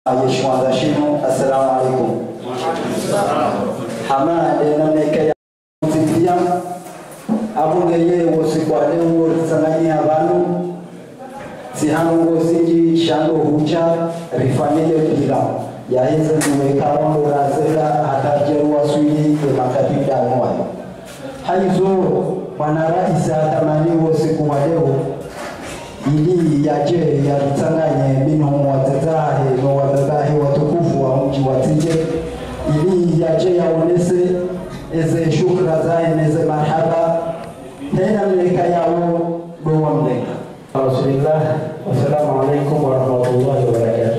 Yeshua Shino, assalamu alaikum. Hama namneka ya mtitia abungeye wosikwade ngo tsanganyi abantu sihango siji shando hucha rifanyele bila yaheze mweka wangu razela hatajeruwa suili makabila mwayo haizo wanaraisa tamani wosikwade ili yaje yatanganye mino watatahe watukufu wa mji wa Tije ili yaje yaonese eze shukra zae neze marhaba tena mleka yao doa mleka Rasulullah wassalamu alaikum wa rahmatullahi wa barakatuh.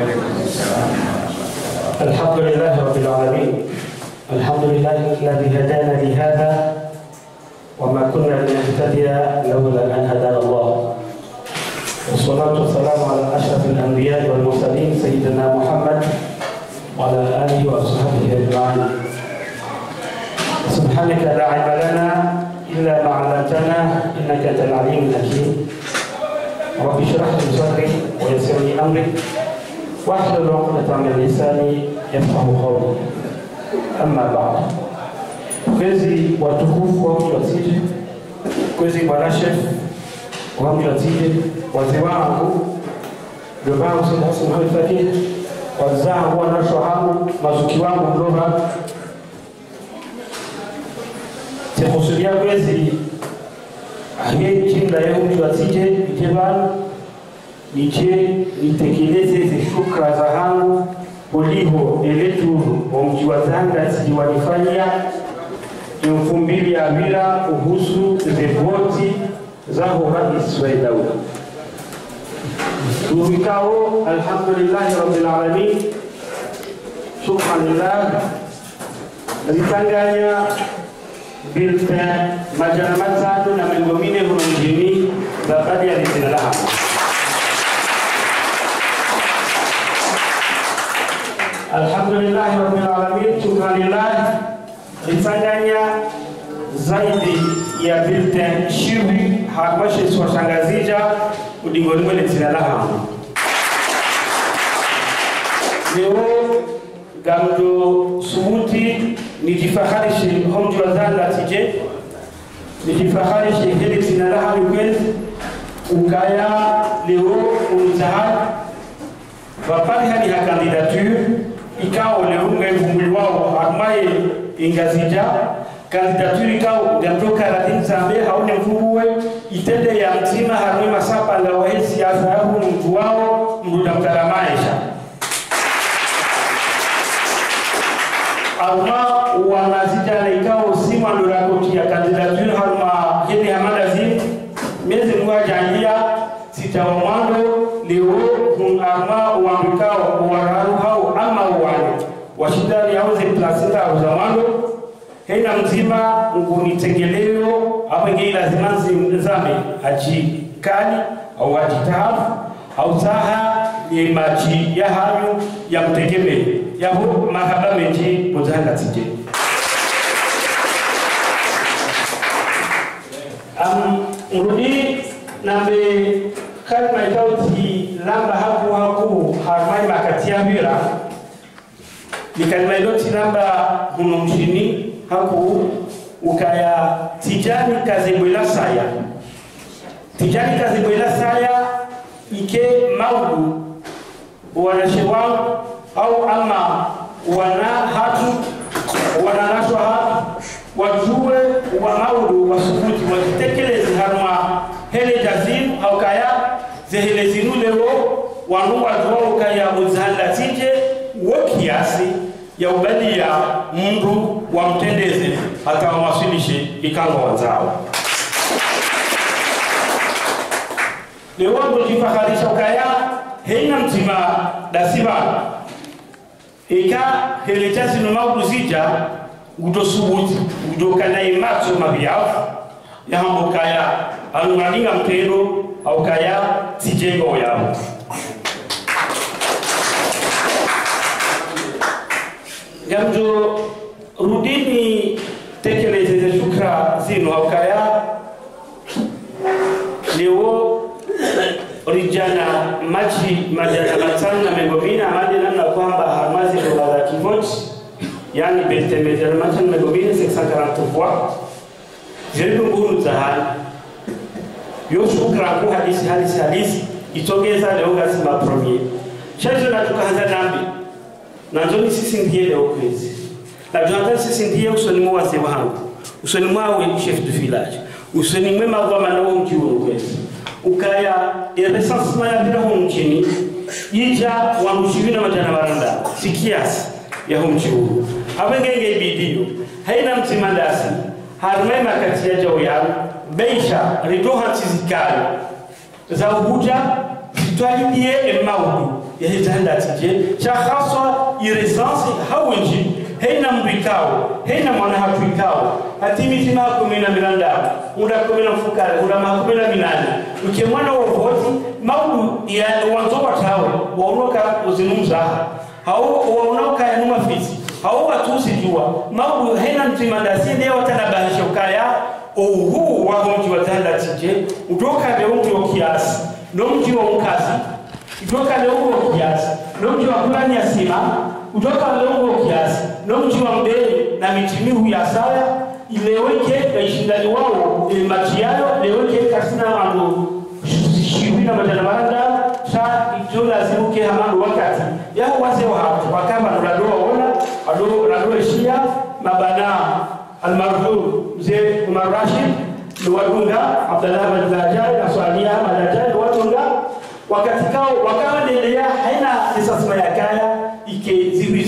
Alhamdulillah rabbil alamin. Alhamdulillah alladhi hadana li hadha wa ma kunna linahtadiya lawla an hadana Allah. والصلاة والسلام على أشرف الأنبياء والمرسلين سيدنا محمد وعلى آله وصحبه أجمعين. سبحانك لا علم لنا إلا ما علمتنا إنك أنت العليم الحكيم. رب اشرح لي صدري ويسر لي أمري واحلل عقدة من لساني يفقه قولي. أما بعد. Kwezi watukufu wa mji wa Tije, kwezi bwana chef wa mji wa Tije, wazee wangu ndio wangu sasa Muhammad Fakih, wazao wanasho wangu mazuki wangu mloha tekusudia kwezi ahiye kinda ya mji wa Tije ikebana nije nitekeleze hizi shukra za hangu uliho eletu wa mji wa Tanga ziwanifanyia mfumbili ya bila kuhusu zevoti zaho rais wa Daula. Tuvikao alhamdulillah rabbil alamin. Subhanallah. Zitanganya bilta majana matatu na mengomine hunumjini za kadi ya lizinalaha. Alhamdulillah rabbil alamin. Subhanallah. Zitanganya zaidi ya bilta shibi hakwashe swashangazija udingoni mwele zinalaha. Leo gamdo subuti nijifaharishe homji wa Tanga Tije, nijifaharishe hili zinalaha mkwezi ukaya leo umtahad wapali hadi ha kandidature ikao leo ngevumuli wao akmaye ingazija kandidature ikao gamtoka radin zambe haune mfubuwe itende ya mtima harumi masapa la wahesi ya zahabu mtu wao mruda mtaramaisha alma wanazija na ikao sima lurakoti ya kandidature haruma hili hamada zini mezi mwa jangia sita wa mwando leo alma wambikao wararu hau ama wani washidari hauze plasita au zamando hena mzima ngunitegeleo abenge lazima zame aji kali au ajitahafu au saha ni maji ya hayo ya mtegeme yabo mahaba meji muzanga Tije. Mrudi nambe kalma itauti lamba haku harmai makatia vira ni kalma itauti lamba hunumshini haku ukaya Tijani Kazibwela Saya. Tijani Kazibwela Saya ike maudu wanashewa au ama wana hatu wananashwa hatu wajue wa maudu wasubuti wajitekelezi harma hele jazim au kaya zehele zinulewo wanu wajua ukaya uzanda Tije wokiasi ya ubali ya mundu wa mtendeze hata wamasilishe ikango wanzao. Leo kujifaharisha ukaya heina mtima dasiba ika helechasi numaudu zija udosubuti udokana imatso mabiyafu ya hambo kaya anumaninga mpendo au kaya Tijengo yao. Gamjo rudini tekeleze shukra zinu au kaya leo rijana maji majana matana mengomina amadi yani Beltemete le machin me gomine 540 fois jeri nguru zahani yo shukra ku hadisi itogeza leo gasima premier chazo na tukaanza nambi na ndio sisi ndiye leo kwezi na tunataka sisi ndiye usoni mwa wazee wangu usoni mwa chef de village usoni mwema kwa manao mkiwa kwezi ukaya recensement ya bila mchini ija wa mshirina majana baranda sikiasi ya mchiu abengenge ibidio haina mtimandasi harmema kati ya jao ya beisha ridoha tizikali za uhuja twalidie emaudu ya hitanda tije cha khaswa iresansi hawenji haina mbikao haina mwana hatuikao hatimi tina kumina milanda unda kumina mfukare unda makumina minani uke mwana wovoti maudu ya wanzoba tawe waunoka uzinumza hao waunoka ya numa fisi hao watusi jua maudu haina mtimandasi ndia watanabahisha ukaya ohu wa mji wa tanda tije utoka leo mji wa kiasi no mji wa mkazi utoka leo wa kiasi no mji wa kulani ya sima utoka leo wa kiasi no mji wa mbele na mitimihu ya saya ileweke ishindani wao machiano leweke kasina wangu shiwina majana baranda cha ijola ziruke hamanu wakati yao wazee wa hapo wakama nuladoa ona adoa shia mabana almarhum mzee Umar Rashid Luwadunga Abdallah Badajai na Swalia Badajai Luwadunga wakati kao wakaendelea haina risasma ya kaya ike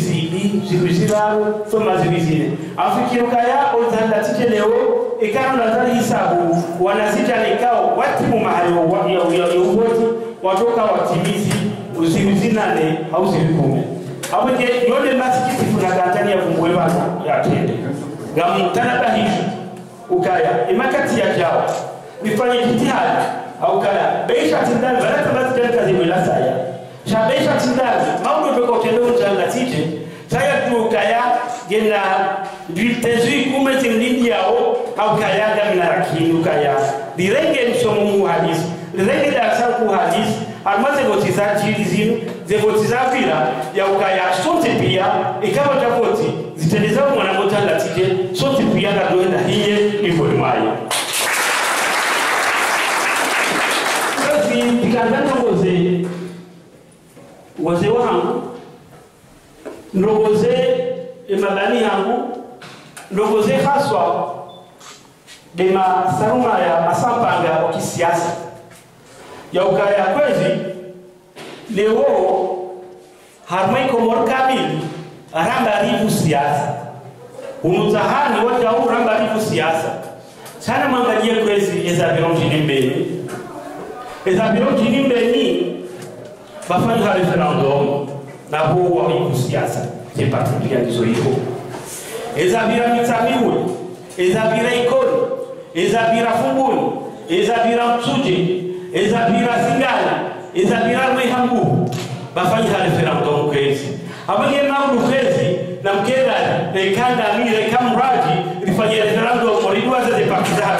ziwizilaro thoma ziwizile afikiri kaya olzanda tije leo ikano nazari hisabu wanazita nikao watimu mahali ya uwoti watoka watimizi uziwizinane au ziwikume aweke yole masikiti kuna gantani ya vumbuwe bana ya tende gamutana bahishu ukaya imakati ya jao nifanye jitihadi au kaya beisha tindani baraka basi jana kazi mwela saya cha beisha tindani mambo ndoko tendo mtanga tije saya tu kaya gena ditezui kumeti ndindi yao au kaya gamina rakini ukaya direnge msomo mu hadisi direnge darasa ku hadisi almaze gotiza jilizinu zegotiza vila ya ukaya sote pia ikawa tofauti ziteneza mwana motanda tije sote pia na doenda hiye hivyo mayo basi tikandana wazee wangu ndogoze mabani yangu ndogoze haswa dema saruma ya asampanga wa kisiasa ya ukaya kwezi leo harmai komor kamili ramba rivu siasa unutahani wata huu ramba rivu siasa sana mangalia kwezi ezabiro mjini mbeni bafanya referendum na huu wa rivu siasa kipatulia nizo hiyo ezabira mitamiwe ezabira ikoni ezabira funguni ezabira mtsuje ezabira zingana ezabira mwehambu bafanya referendum kwezi abanye naudu kwezi na mkenda ekanda mire kamraji rifanye referendum moriduaze de partiza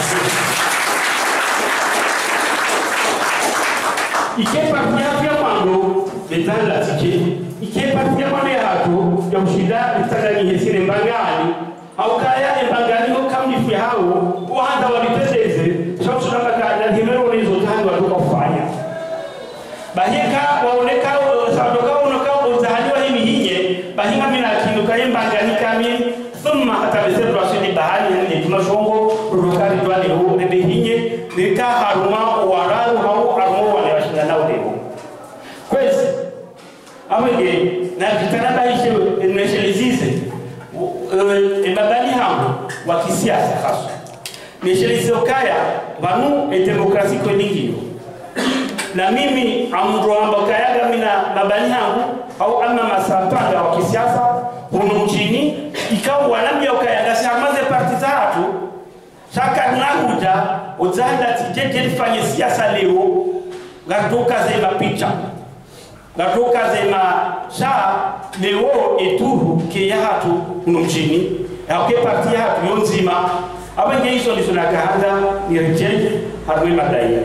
ike partia pia mango betala tike ike partia mane hato ya ushida litagani hesire mbangani au kaya mbangani ho kamni hao wahanda walipendeze sababu tunataka na himero hizo tano watoka kufanya bahika waoneka sababu unakaa uzahaliwa hivi hinye bahika mina kinuka mbangani kami thumma atabezero asili bahali ni tunashongo rukari twali huo bebe hinye nika haruma wararu hao haruma wale washindana leo kwezi amege na kitana baishe neshelizize mabani hao wa kisiasa hasa neshelizo kaya vanu demokrasi kweningio na mimi amroamba kayaga mina mabani hangu au ama masapanga wa kisiasa huno mchini ikawa wanambia ukayaga siamaze parti zatu saka nakuja uzanda tijete lifanye siasa leo gatoka zema picha gatoka zema saa leo eturu ke yahatu huno mchini ya uke parti yahatu yonzima abenge hizo nizunakahanda ni recheje harui madaya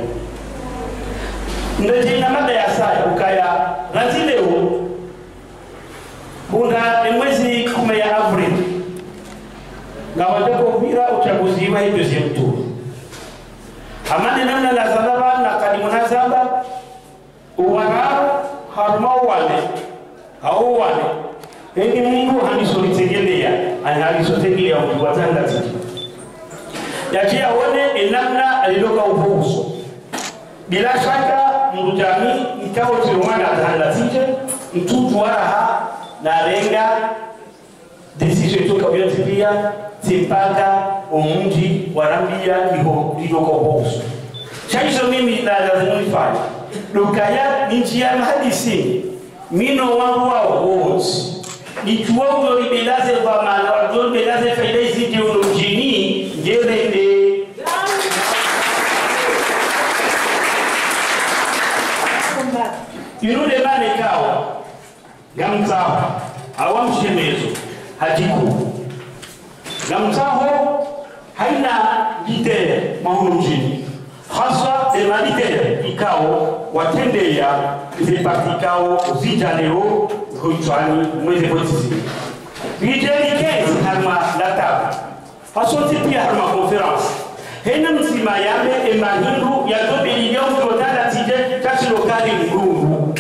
ndejina mada ya saya ukaya razileo bunda mwezi 10 ya Aprili na watako vira uchaguzi wa hiyo sio tu amani namna la zalaba na kadimuna zaba uwara harma wale hao wale heni Mungu hanisolitegelea analisotegelea ukiwatanga tiki yakia wone enamna aliloka upuuso bila shaka mrujami ikao tirwana atahanda tije mtutu waraha na renga decision toka yote pia timpaka umunji warambia iloko upuuso chaisho mimi na lazima nifanye dukaya ninjia mahadisi mino wangu wao wote nichuwa ulo libelaze kwa maana wazo libelaze faida izidi ulo mjini njerende inude mane kawa gamtaho awamshemezo hatiku gamtaho haina bidere mahulu mjini haswa emalite ikao watendea zipatikao zijaleo huitwani mweze potisi bidere kezi harma latabu haswa pia harma conference hena msima yame emahindu ya dobe ilio mtotala tije kashi lokali mgungu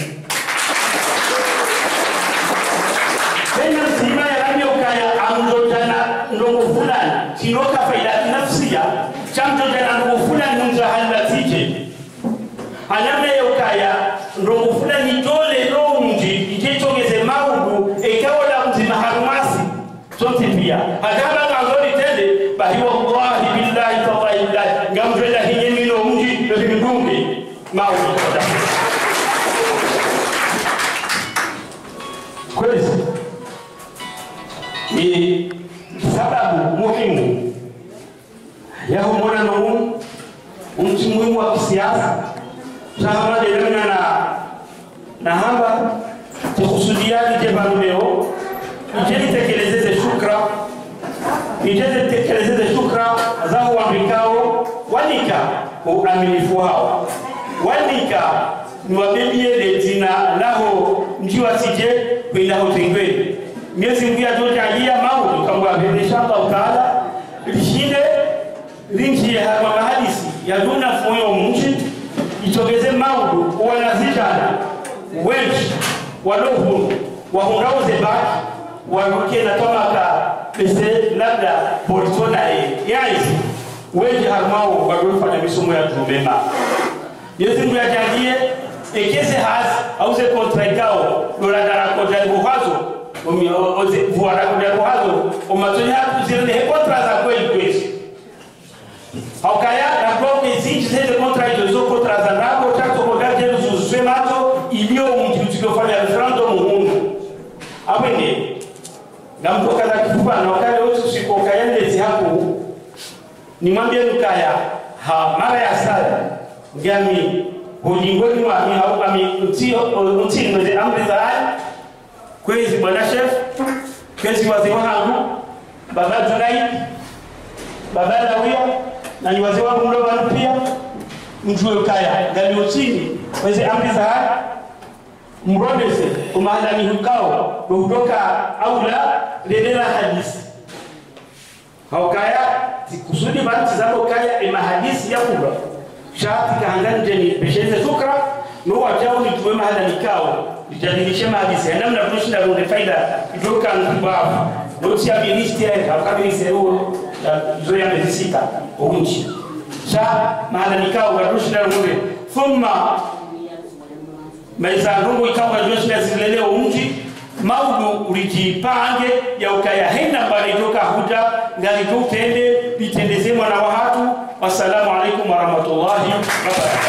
hena msima ya rami ukaya amdojana ndongo fulani chinoka faida nafsiya chamdojana ndongo fulani munza halila tije anyame ukaya ndongo fulani dole lonji ikichongeze maugu ekaola mzima harumasi sote pia hadaba ngazori tende bahi wallahi billahi tawallahi ngamjela hinyemi no mji ndungi maugu kweli ni sababu muhimu ya humona no mtu muhimu wa kisiasa sahaba de na hamba tukusudiani jebanu leo ijeni tekelezeze shukra zao wambikao wanika uaminifu wao wanika niwabebie letina laho njiwa sije kwenda hotengwe miezi mbia tojalia maudu kama inshallah taala lishinde linji ya mahadisi ya duna foyo mji itogeze maudu wanazijana wengi walohuru wahunauze baki waruke na tomaka pese labda politona yaisi wengi harmao walofanya misomo ya tumema yezi mbia jandie ekeze hazi auze kontra ikao dola dara koja buhazo oze vuara koja buhazo omatonya kuzirende he kontra za kweli haukaya na bloke zinji zile kontra hizo kontra za nako tatu kogaje zuzwemato ilio mtikofanya referendum mungu abenge ngamtoka na kifupa na wakati wote usikoka yende hapo ni mwambie mkaya ha mara ya sala ngami hujingoni wa mi au ami mtio ndio amri za kwezi bwana chef kwezi wazee wangu baba Junai baba Lawia na ni wazee wangu mlo pia mjue ukaya ngami uchini kwezi amri za mrodese umahala ni hukao kutoka aula ledela hadisi haukaya kusudi banti zako kaya emahadisi ya kubwa shati kaanganje ni besheze shukra no wajao ni tuwe mahala nikao lijadilishe mahadisi namna tunashinda runde faida kutoka ngubavu noti ya ministry ya kabinisi huo zoea mezisika unchi sha mahala nikao tunashinda runde thumma maiza rungu ikawa tunashinda zileleo unchi maudu ulijipange ya ukaya hena bali toka huja ngali tutende bitendeze mwana wa hatu. Wassalamu alaikum warahmatullahi wabarakatuh.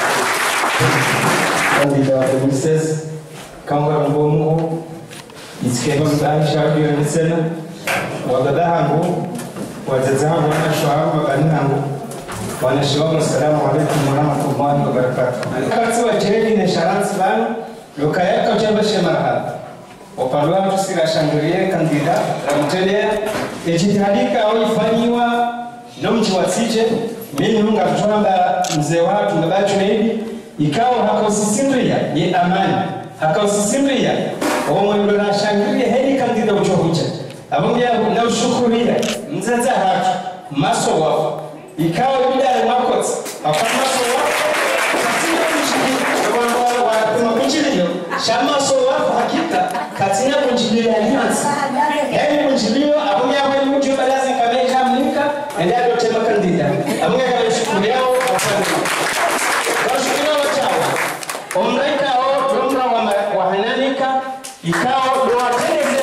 Kandida wa Mrs. Kangwa Mbongo isikeba mdaisha hiyo nisema wadadahangu wazazahangu wanashwaa baninangu wanashwaa. Assalamu alaikum warahmatullahi wabarakatuh. Kasi wa cheni na sharansi bana lokaya ka chamba shemarha opalwa tusira shangirie kandida ramtelea ejitihadika au ifanywa na mji wa Sije. Mimi munga kutwamba mzee watu na bacho hivi ikawa hakausisimria ni amani hakausisimria omwe ndo na shangirie heli kandida uchohucha abongia na ushukuria mzaza haki maso wao ikawa bila makoti hapa maso wao katika kunjili wa kunjili shama so wao hakika katika kunjili alliance yani kunjili abonye abonye mtu balazi kameka mnika ndio tema kandida abonye kama shukuru yao afanye kwa shukuru chao omraika au tumra wa hananika ikawa doa tele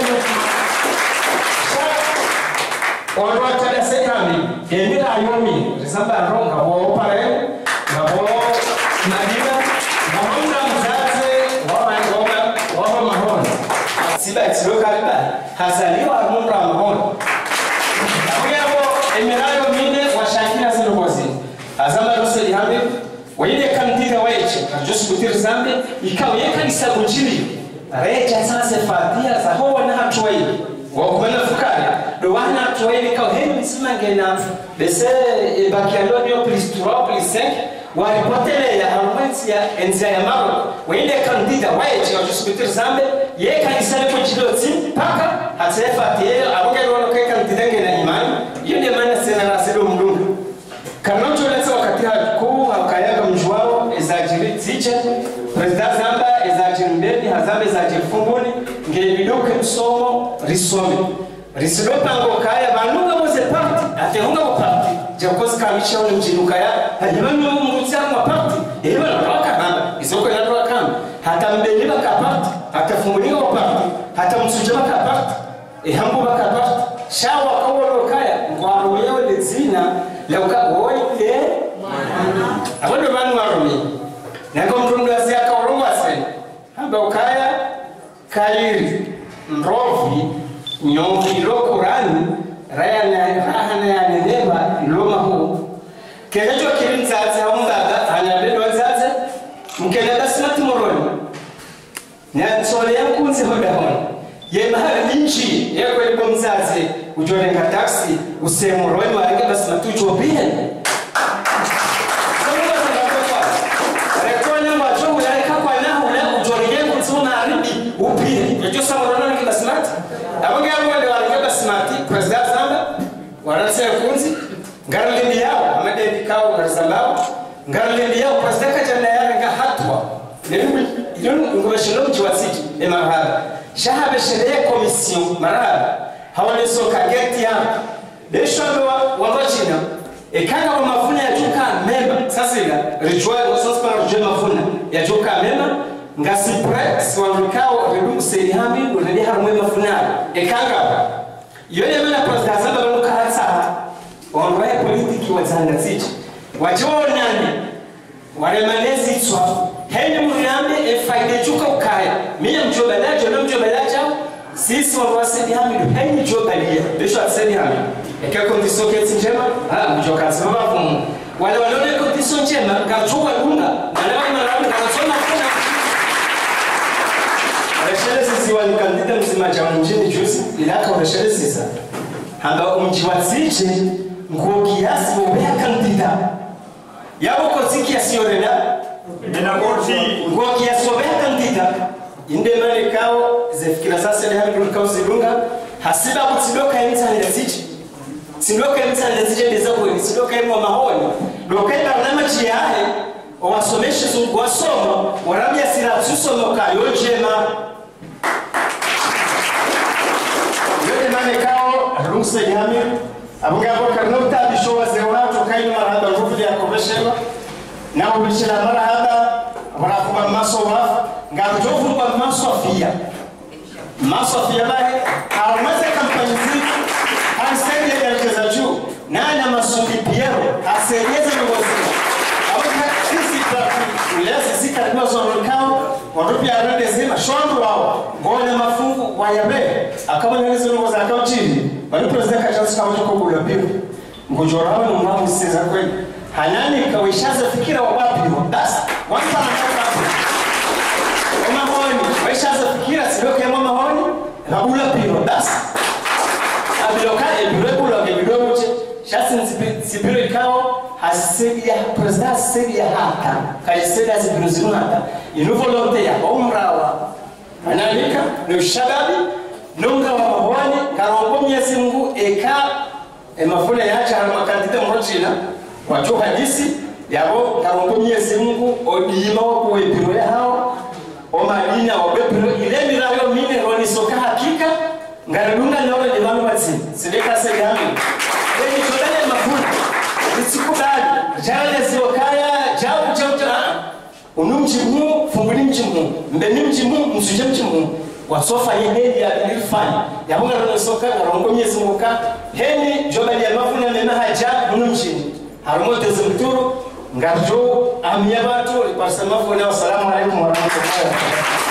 Orang tada sekali, ini ayomi, risamba rong kabo pare, kabo nadira, kabo namzaze, wama mahon. Siba ekslo kaliba, hasali wa mumra mahon. Abiabo emirado mine washakina selokozi. Azama rose lihambe, wile kandida weche, just kutir zambe, ikaw yekanisa kunjili. Reja sasa fatia za ho na hatwai. Wakumana fukari do wana tuwele kwa heni msimangena bese bakialo ndio plus 3 plus 5 waripotele ya harumenti ya enzia ya maro wende kandida wae chiga jusikutir zambe ye kanisa lepo chidoti paka hatefa tiye abuge wano kwe kandida ngena imani iyo ndio maana sena nasilo mdungu kanocho lesa wakati kuu haukayaga mjuwao ezajiri tiche President Zamba ezajiri mbeni hazambe ezajiri funguni ngebiduke msomo risome risilopango kaya banunga mose party atehunga mo party jakozi kamisha ule mjinuka ya hajimani mutsa mo party eba roka baba isoko ya roka kama hata mbeliba ka party atafunguliwa mo party hata msujema ka party ehambu ba ka party shawa kawo kaya ngwaro yao lezina lauka woite abondo banu waromi nako mtundu asia ka urungwa sen hamba ukaya kairi mrovi nyongi lo Qur'ani rahana ya nedeba loma ho kenejo kirinzaza haumbaga anabendo wazaza mkena basmati moroni na sole yankunze hodahona ye mahali nchi yako ilipo mzazi ujone ka taxi usemoroni waringa basmati uchopia Yo samorona ni basmati abonge abonde walingeba smati President Zamba waranse kunzi ngaralendi yao amadeni kao ngarzambao ngaralendi yao President kajana yanga hatwa ndio ngobeshelo mjiwasiti emarhaba shahabe sheria commission marhaba hawale soka geti ya deshalo wabachina ekanga wa mafuna ya juka memba sasa ila ritual wasos para ritual mafuna ya juka memba ngasi press wamikao redu serihambi ndani harumwe mafunari ekanga yone mana President Zamba banuka hatsa onwaye politiki wazanga zichi wajonani wale manezi tswa hende muriambe efaide chuka ukaya miya mjobalacho na mjobalacha sisi wawasedihambi hende jobalia besho asedihambi eka kondiso keti njema mjokazi mabavumu wale walone kondiso njema gachuka lunga nalawa maramu kanasoma kuna Reshele sisi wali kandida mzima cha mjini juzi ilaka reshele sisa hamba umjiwaziche nguo kiasi mbea kandida yabo koziki yasiorela nguo kiasi mbea kandida inde mali kao zefikira sasa ile hali kao zilunga hasiba kutidoka imtani lesichi sindoka imtani lesichi ndeza kwa sindoka imo mahoni dokaenda na machi yahe owasomeshe wasoma warabia sira susoma kayo jema yote mane kao rumse yami abunga boka nota bishowa zewato kaino marhaba rufu ya komeshela na ubishela marhaba wanakuba masowa ngajofu kwa masofia bahe hawamaze kampani ziki hansende ya cheza juu nana masuki piero aserieze mwazima abunga sisi ulezi zika kwa zorokao warupi arende zima shondu wao ngone mafungu wayabe akama nelezo ngo za kao chini bali President kachansi kama joko kula bivu ngojorao ni mwamu sisa kweli hanani kawishaza fikira wawapi that's one time mahoni waishaza fikira sidoke ya mahoni kabula piro that's abiloka ebirekulo ngebidomoche shasi nzibiro ikao hasedi ya President sedi ya hata kaisedi ya zibiro zinu hata inuvolonte ya omrawa analika ni ushababi nunga wa mahoni karombo miezi Mungu eka emafuna yacha hamakandida mmochina wacho hadisi yabo karombo Mwenyezi Mungu odima okuwepiro hao omadina obepiro ile mirayo mine ronisoka hakika ngarunga nawe ndivano batsi sideka segami eli chodane mafuna nisikubali jale ziokaya jabu chauta unumchimu funguli mchimu mbeni mchimu msuje mchimu wasofa yehedi ya ilfani yabunga ronisoka ngarongo Mwenyezi Mungu heni jobali ya mafuna mena haja unumchimu harumote zimturu ngarjo amiyabatu ipasema fona. Wassalamu alaikum warahmatullahi wabarakatuh.